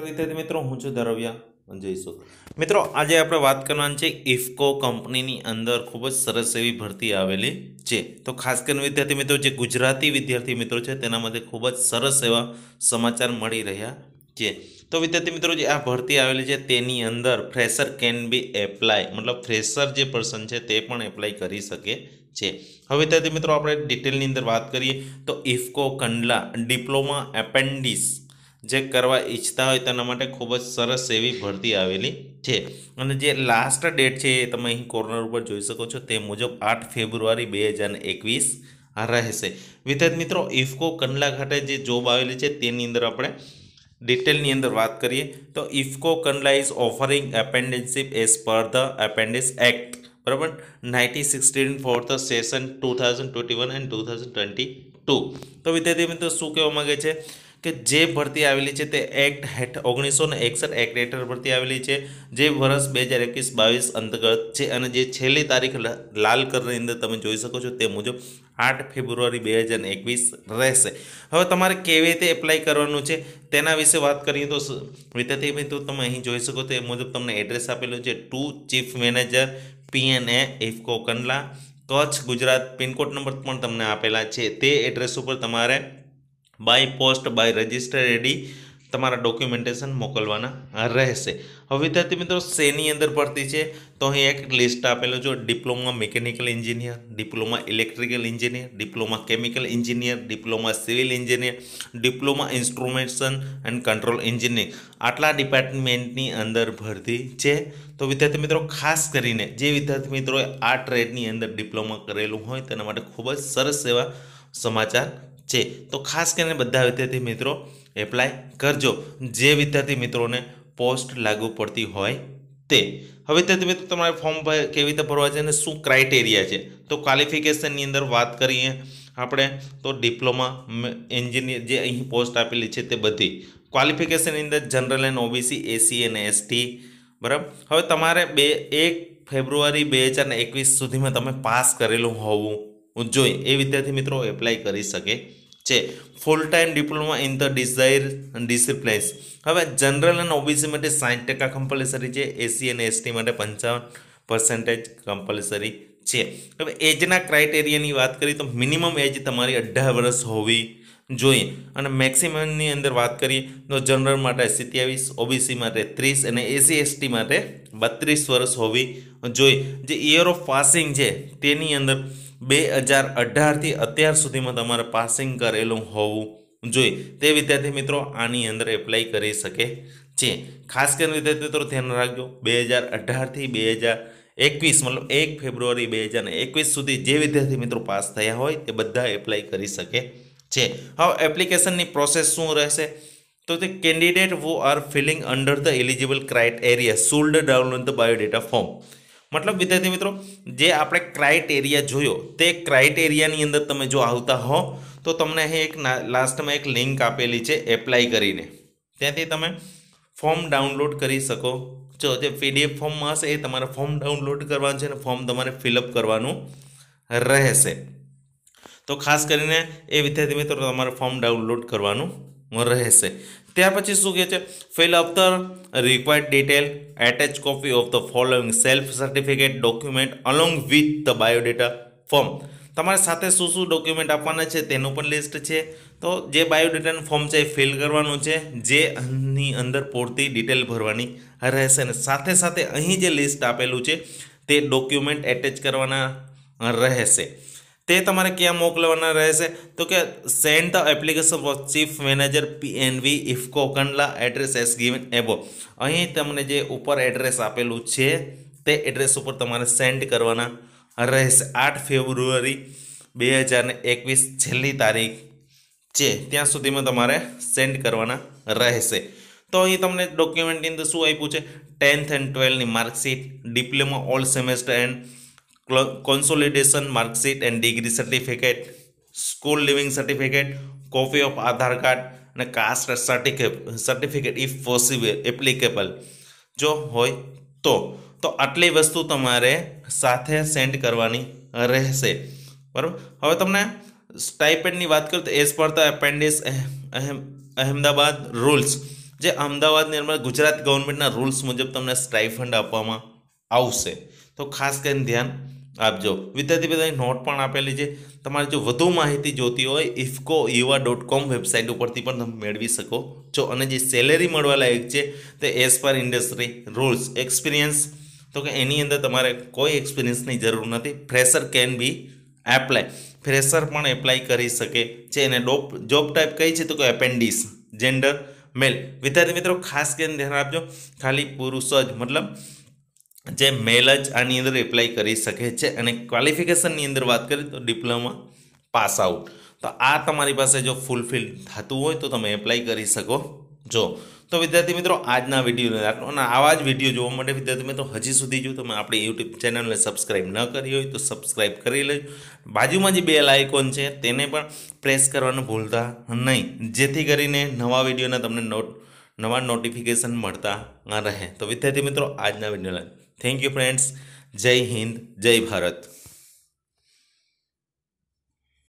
વિદ્યાર્થી મિત્રો, હું છું ધરવ્યા જઈશું. મિત્રો, આજે આપણે વાત કરવાની છે ઇફકો કંપનીની અંદર ખૂબ જ સરસ એવી ભરતી આવેલી છે. તો ખાસ કરીને વિદ્યાર્થી મિત્રો, જે ગુજરાતી વિદ્યાર્થી મિત્રો છે તેના માટે ખૂબ જ સરસ એવા સમાચાર મળી રહ્યા છે. તો વિદ્યાર્થી મિત્રો, જે આ ભરતી આવેલી છે તેની અંદર ફ્રેશર કેન બી એપ્લાય, મતલબ ફ્રેશર જે પર્સન છે તે પણ એપ્લાય કરી શકે છે. હવે વિદ્યાર્થી મિત્રો, આપણે ડિટેલની અંદર વાત કરીએ તો ઇફકો કંડલા ડિપ્લોમા એપેન્ડિસ જે કરવા ઈચ્છતા હોય તેના માટે ખૂબ જ સરસ એવી ભરતી આવેલી છે. અને જે લાસ્ટ ડેટ છે એ તમે અહીં કોર્નર ઉપર જોઈ શકો છો તે મુજબ 8 ફેબ્રુઆરી 2021 રહેશે. વિદ્યાર્થી મિત્રો, ઇફકો કંડલા ખાતે જે જોબ આવેલી છે તેની અંદર આપણે ડિટેલની અંદર વાત કરીએ તો IFFCO Kandla is offering apprenticeship as per the apprentice act, બરાબર, 1916 ફોર ધ સેશન 2021 એન્ડ 2022. તો વિદ્યાર્થી મિત્રો, શું કહેવા માંગે છે કે જે ભરતી આવેલી છે તે એક્ટ 1961 એક્ટ હેઠળ ભરતી આવેલી છે, જે વર્ષ 2021-22 અંતર્ગત છે. અને જે છેલ્લી તારીખ લાલ કલરની અંદર તમે જોઈ શકો છો તે મુજબ 8 ફેબ્રુઆરી 2021 રહેશે. હવે તમારે કેવી રીતે એપ્લાય કરવાનું છે તેના વિશે વાત કરીએ તો વિદ્યાર્થી મિત્રો, તમે અહીં જોઈ શકો તે મુજબ તમને એડ્રેસ આપેલું છે 2 chief manager PNA IFFCO Kandla, Kutch, Gujarat. Pincode number પણ તમને આપેલા છે. તે એડ્રેસ ઉપર તમારે by post by register ready તમારા ડોક્યુમેન્ટેશન મોકલવાના રહેશે. હવે વિદ્યાર્થી મિત્રો, શેની અંદર ભરતી છે તો અહીં એક લિસ્ટ આપેલું છે. Diploma mechanical engineer, diploma electrical engineer, diploma chemical engineer, diploma civil engineer, diploma instrumentation and control engineer, આટલા ડિપાર્ટમેન્ટની અંદર ભરતી છે. તો વિદ્યાર્થી મિત્રો, ખાસ કરીને જે વિદ્યાર્થી મિત્રોએ આ ટ્રેડની અંદર ડિપ્લોમા કરેલું હોય તેના માટે ખૂબ જ સરસ એવા સમાચાર છે. તો ખાસ કરીને બધા વિદ્યાર્થી મિત્રો એપ્લાય કરજો, જે વિદ્યાર્થી મિત્રોને પોસ્ટ લાગુ પડતી હોય તે. હવે વિદ્યાર્થી મિત્રો, તમારે ફોર્મ કેવી રીતે ભરવા છે અને શું ક્રાઇટેરિયા છે તો ક્વોલિફિકેશનની અંદર વાત કરીએ આપણે તો ડિપ્લોમા એન્જિનિયર જે અહીં પોસ્ટ આપેલી છે તે બધી ક્વોલિફિકેશનની અંદર જનરલ એન્ડ OBC, SC અને ST, બરાબર. હવે તમારે 1 ફેબ્રુઆરી 2021 સુધીમાં તમે પાસ કરેલું હોવું જોઈએ એ વિદ્યાર્થી મિત્રો એપ્લાય કરી શકે છે. Full time diploma in the desire disciplines. હવે જનરલ અને OBC માટે 60% કમ્પલસરી છે, SC અને ST માટે 55% કમ્પલસરી છે. હવે એજના ક્રાઇટેરિયાની વાત કરીએ તો મિનિમમ એજ તમારી 18 વર્ષ હોવી જોઈએ. અને મેક્સિમમની અંદર વાત કરીએ તો જનરલ માટે 27, OBC માટે 30 અને SC ST માટે 32 વર્ષ હોવી જોઈએ. જે યર ઓફ પાસિંગ છે તેની અંદર 2018થી અત્યાર સુધીમાં તમારે પાસિંગ કરેલું હોવું જોઈએ. તે વિદ્યાર્થી મિત્રો આની અંદર એપ્લાય કરી શકે છે. ખાસ કરીને વિદ્યાર્થી મિત્રો ધ્યાન રાખજો, 2018થી 2021 મતલબ 1 ફેબ્રુઆરી 2021 સુધી જે વિદ્યાર્થી મિત્રો પાસ થયા હોય તે બધા એપ્લાય કરી શકે છે. હવે એપ્લિકેશનની પ્રોસેસ શું રહેશે તો તે candidate who are filling under the eligible criteria should download the biodata form. મતલબ વિદ્યાર્થી મિત્રો, જે આપણે ક્રાઇટેરિયા જોયો તે ક્રાઇટેરિયાની અંદર તમે જો આવતા હો તો તમને અહીં એક લાસ્ટમાં એક લિંક આપેલી છે એપ્લાય કરીને, ત્યાંથી તમે ફોર્મ ડાઉનલોડ કરી શકો છો. જે PDF ફોર્મમાં હશે એ તમારે ફોર્મ ડાઉનલોડ કરવાનું છે અને ફોર્મ તમારે ફિલઅપ કરવાનું રહેશે. તો ખાસ કરીને એ વિદ્યાર્થી મિત્રો તમારે ફોર્મ ડાઉનલોડ કરવાનું રહેશે. ત્યાર પછી શું કહે છે, fill up the required detail, attach copy of the following self certificate document along with the biodata form. તમારે સાથે શું શું ડોક્યુમેન્ટ આપવાના છે તેનું પણ લિસ્ટ છે. તો જે બાયોડેટાનું ફોર્મ છે એ ફિલ કરવાનું છે, જેની અંદર પૂરતી ડિટેલ ભરવાની રહેશે. અને સાથે સાથે અહીં જે લિસ્ટ આપેલું છે તે ડોક્યુમેન્ટ એટેચ કરવાના રહેશે. તે તમારે ક્યાં મોકલવાના રહેશે તો કે send the application for chief manager PNV IFFCO Kandla address as given above. અહીં તમને જે ઉપર એડ્રેસ આપેલું છે તે એડ્રેસ ઉપર તમારે સેન્ડ કરવાના રહેશે. 8 ફેબ્રુઆરી 2021 છેલ્લી તારીખ છે, ત્યાં સુધીમાં તમારે સેન્ડ કરવાના રહેશે. તો અહીં તમને ડોક્યુમેન્ટની અંદર શું આપ્યું છે, 10th and 12ની marksheet, diploma all semester and consolidation marksheet and degree certificate, school living certificate, copy of Aadhaar card અને caste certificate if possible applicable જો હોય તો આટલી વસ્તુ તમારે સાથે સેન્ડ કરવાની રહેશે, બરાબર. હવે તમને સ્ટાઇપેન્ડની વાત કરું તો as per the એપેન્ડિસ Ahmedabad rules જે અમદાવાદની અંદર ગુજરાત ગવર્મેન્ટના રૂલ્સ મુજબ તમને સ્ટાઇફંડ આપવામાં આવશે. તો ખાસ કરીને ધ્યાન આપજો. વિદ્યાર્થી બધાની નોટ પણ આપેલી છે. તમારે જો વધુ માહિતી જોતી હોય ifcoeva.com વેબસાઇટ ઉપરથી પણ તમે મેળવી શકો છો. અને જે સેલેરી મળવા લાયક છે તે as per industry rules. Experience તો કે એની અંદર તમારે કોઈ એક્સપિરિયન્સની જરૂર નથી. Fresher can be apply, fresher પણ એપ્લાય કરી શકે છે. અને જોબ ટાઈપ કઈ છે તો કે એપેન્ડિસ, જેન્ડર મેલ. વિદ્યાર્થી મિત્રો ખાસ કરીને ધ્યાન આપજો, ખાલી પુરુષો જ મતલબ જે મેલ જ આની અંદર એપ્લાય કરી શકે છે. અને ક્વોલિફિકેશનની અંદર વાત કરીએ તો ડિપ્લોમા પાસ આઉટ. તો આ તમારી પાસે જો ફૂલફિલ થતું હોય તો તમે એપ્લાય કરી શકો છો. તો વિદ્યાર્થી મિત્રો આજના વિડીયો અને આવા જ વિડીયો જોવા માટે વિદ્યાર્થી મિત્રો હજી સુધી જો તમે આપણી યુટ્યુબ ચેનલને સબસ્ક્રાઈબ ન કરી હોય તો સબસ્ક્રાઈબ કરી લેજો. બાજુમાં જે બેલ આઇકોન છે તેને પણ પ્રેસ કરવાનું ભૂલતા નહીં, જેથી કરીને નવા વિડીયોના તમને નવા નોટિફિકેશન મળતા રહે. તો વિદ્યાર્થી મિત્રો આજના વિડીયોના થેન્ક યુ ફ્રેન્ડ્સ. જય હિન્દ, જય ભારત.